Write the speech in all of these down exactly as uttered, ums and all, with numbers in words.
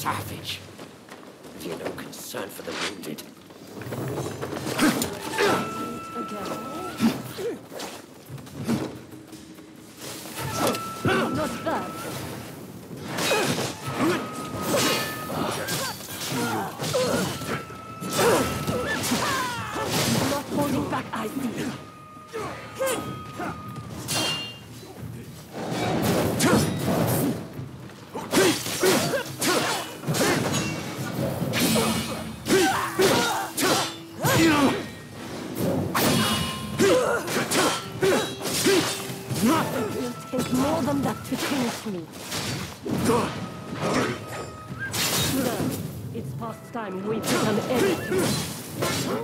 savage. Have you no concern for the wounded? Not bad. Not holding back, I see. It will take more than that to finish me. Now, it's past time we put an end to this.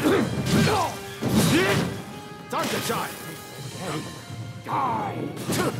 Time to shine! Die!